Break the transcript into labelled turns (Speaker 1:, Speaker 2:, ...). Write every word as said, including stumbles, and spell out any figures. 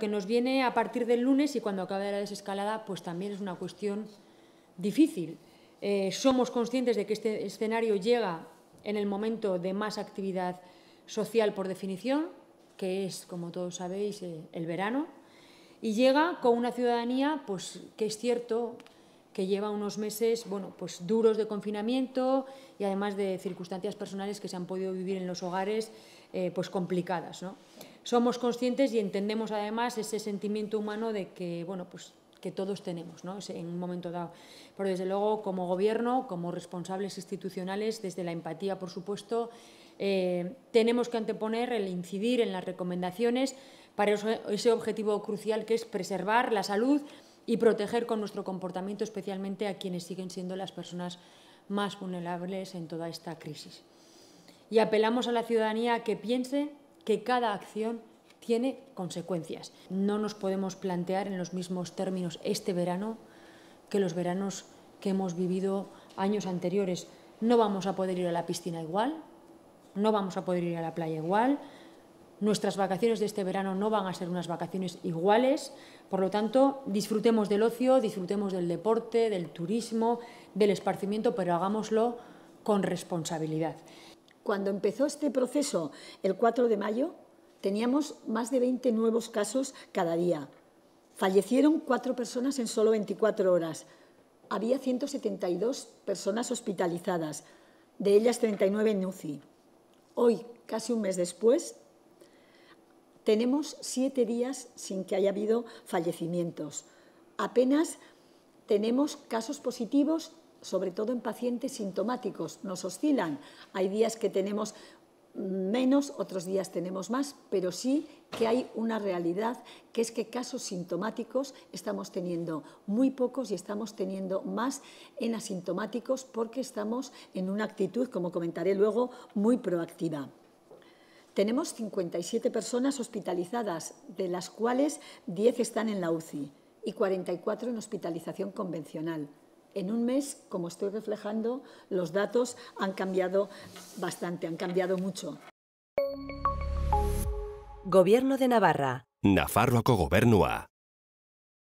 Speaker 1: que nos viene a partir del lunes y cuando acabe la desescalada, pues también es una cuestión difícil. Eh, somos conscientes de que este escenario llega en el momento de más actividad social por definición, que es, como todos sabéis, eh, el verano, y llega con una ciudadanía pues, que es cierto que lleva unos meses bueno, pues, duros de confinamiento y además de circunstancias personales que se han podido vivir en los hogares eh, pues, complicadas, ¿no? Somos conscientes y entendemos además ese sentimiento humano de que, bueno, pues, que todos tenemos, ¿no? En un momento dado. Pero desde luego, como Gobierno, como responsables institucionales, desde la empatía, por supuesto, eh, tenemos que anteponer el incidir en las recomendaciones para ese objetivo crucial que es preservar la salud y proteger con nuestro comportamiento especialmente a quienes siguen siendo las personas más vulnerables en toda esta crisis. Y apelamos a la ciudadanía a que piense que cada acción tiene consecuencias. No nos podemos plantear en los mismos términos este verano que los veranos que hemos vivido años anteriores. No vamos a poder ir a la piscina igual, no vamos a poder ir a la playa igual, nuestras vacaciones de este verano no van a ser unas vacaciones iguales, por lo tanto, disfrutemos del ocio, disfrutemos del deporte, del turismo, del esparcimiento, pero hagámoslo con responsabilidad.
Speaker 2: Cuando empezó este proceso, el cuatro de mayo, teníamos más de veinte nuevos casos cada día. Fallecieron cuatro personas en solo veinticuatro horas. Había ciento setenta y dos personas hospitalizadas, de ellas treinta y nueve en U C I. Hoy, casi un mes después, tenemos siete días sin que haya habido fallecimientos. Apenas tenemos casos positivos, sobre todo en pacientes sintomáticos. Nos oscilan. Hay días que tenemos menos, otros días tenemos más, pero sí que hay una realidad, que es que casos sintomáticos estamos teniendo muy pocos y estamos teniendo más en asintomáticos porque estamos en una actitud, como comentaré luego, muy proactiva. Tenemos cincuenta y siete personas hospitalizadas, de las cuales diez están en la U C I y cuarenta y cuatro en hospitalización convencional. En un mes, como estoy reflejando, los datos han cambiado bastante, han cambiado mucho.
Speaker 3: Gobierno de Navarra.
Speaker 4: Nafarroako gobernua.